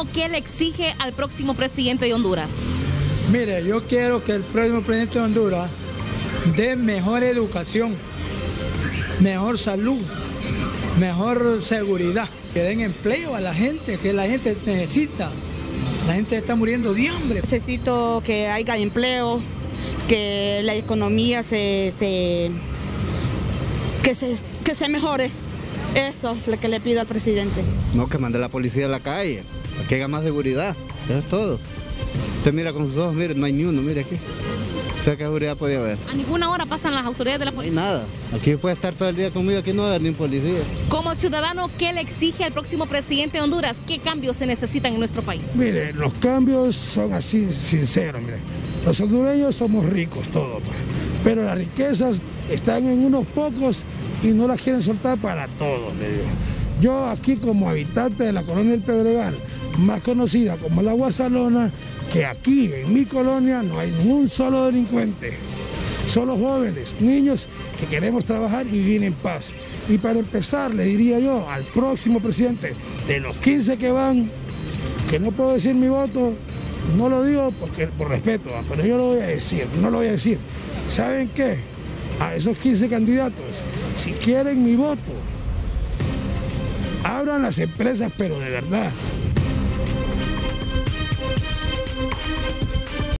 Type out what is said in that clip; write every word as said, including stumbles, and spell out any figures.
ciudadano qué le exige al próximo presidente de Honduras? Mire, yo quiero que el próximo presidente de Honduras dé mejor educación, mejor salud, mejor seguridad, que den empleo a la gente, que la gente necesita. La gente está muriendo de hambre. Necesito que haya empleo, que la economía se, se, que se, que se mejore. Eso es lo que le pido al presidente. No, que mande la policía a la calle, que haga más seguridad, eso es todo. Usted mira con sus ojos, mire, no hay ni uno, mire aquí. ¿Usted qué seguridad podía haber? A ninguna hora pasan las autoridades de la policía. No hay nada, aquí puede estar todo el día conmigo, aquí no hay ni un policía. Como ciudadano, ¿qué le exige al próximo presidente de Honduras? ¿Qué cambios se necesitan en nuestro país? Mire, los cambios son así sinceros, mire. Los hondureños somos ricos todos, pero las riquezas están en unos pocos y no las quieren soltar para todos, le digo. Yo aquí como habitante de la colonia del Pedregal, más conocida como la Guasalona, que aquí en mi colonia no hay ni un solo delincuente. Solo jóvenes, niños que queremos trabajar y vivir en paz. Y para empezar, le diría yo al próximo presidente, de los quince que van, que no puedo decir mi voto, no lo digo porque, por respeto, pero yo lo voy a decir, no lo voy a decir. ¿Saben qué? A esos quince candidatos, si quieren mi voto, abran las empresas, pero de verdad,